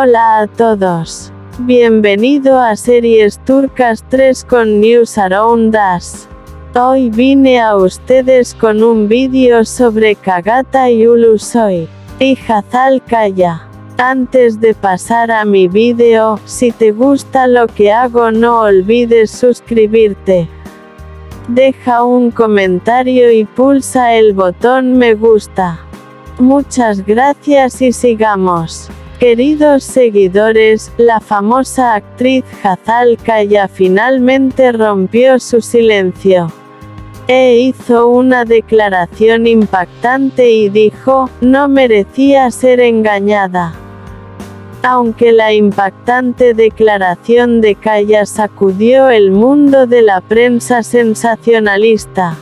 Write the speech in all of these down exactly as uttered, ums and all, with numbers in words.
Hola a todos. Bienvenido a Series Turcas tres con News Around Us. Hoy vine a ustedes con un vídeo sobre Kagata y Ulusoy y Hazal Kaya. Antes de pasar a mi vídeo, si te gusta lo que hago no olvides suscribirte. Deja un comentario y pulsa el botón me gusta. Muchas gracias y sigamos. Queridos seguidores, la famosa actriz Hazal Kaya finalmente rompió su silencio. E hizo una declaración impactante y dijo, no merecía ser engañada. Aunque la impactante declaración de Kaya sacudió el mundo de la prensa sensacionalista,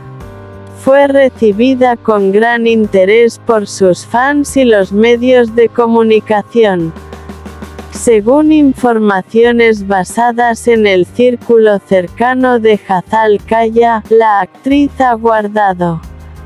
fue recibida con gran interés por sus fans y los medios de comunicación. Según informaciones basadas en el círculo cercano de Hazal Kaya, la actriz ha guardado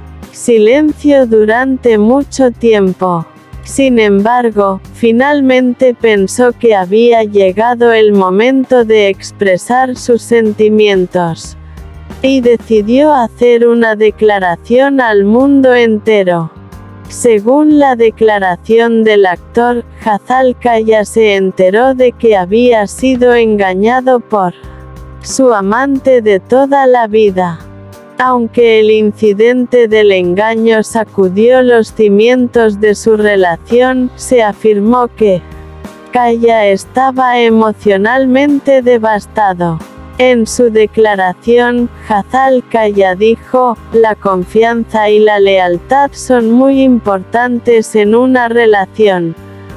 silencio durante mucho tiempo. Sin embargo, finalmente pensó que había llegado el momento de expresar sus sentimientos. Y decidió hacer una declaración al mundo entero. Según la declaración del actor, Hazal Kaya se enteró de que había sido engañado por su amante de toda la vida. Aunque el incidente del engaño sacudió los cimientos de su relación, se afirmó que Kaya estaba emocionalmente devastado. En su declaración, Hazal Kaya dijo, la confianza y la lealtad son muy importantes en una relación.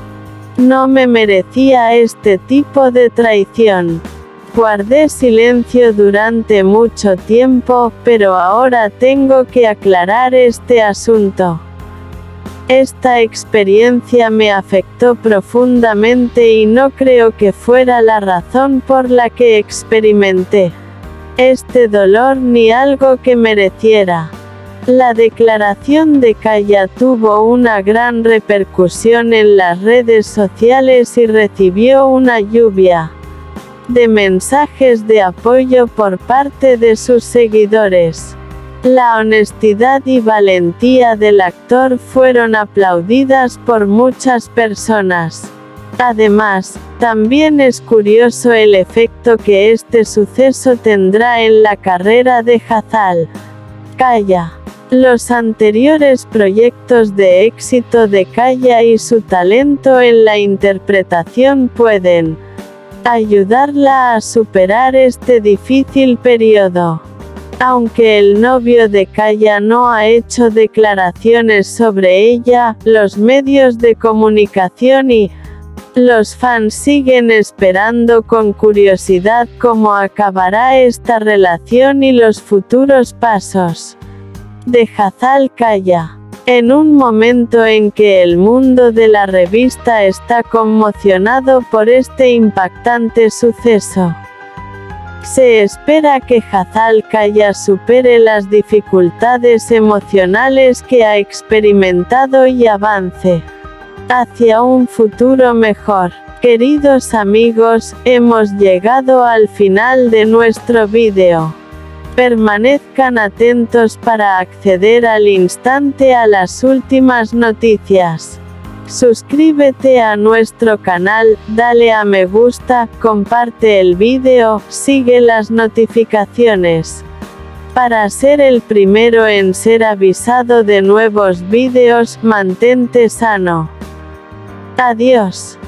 No me merecía este tipo de traición. Guardé silencio durante mucho tiempo, pero ahora tengo que aclarar este asunto. Esta experiencia me afectó profundamente y no creo que fuera la razón por la que experimenté este dolor ni algo que mereciera. La declaración de Kaya tuvo una gran repercusión en las redes sociales y recibió una lluvia de mensajes de apoyo por parte de sus seguidores. La honestidad y valentía del actor fueron aplaudidas por muchas personas. Además, también es curioso el efecto que este suceso tendrá en la carrera de Hazal Kaya. Los anteriores proyectos de éxito de Kaya y su talento en la interpretación pueden ayudarla a superar este difícil periodo. Aunque el novio de Kaya no ha hecho declaraciones sobre ella, los medios de comunicación y los fans siguen esperando con curiosidad cómo acabará esta relación y los futuros pasos de Hazal Kaya. En un momento en que el mundo de la revista está conmocionado por este impactante suceso, se espera que Hazal Kaya supere las dificultades emocionales que ha experimentado y avance hacia un futuro mejor. Queridos amigos, hemos llegado al final de nuestro vídeo. Permanezcan atentos para acceder al instante a las últimas noticias. Suscríbete a nuestro canal, dale a me gusta, comparte el vídeo, sigue las notificaciones. Para ser el primero en ser avisado de nuevos vídeos, mantente sano. Adiós.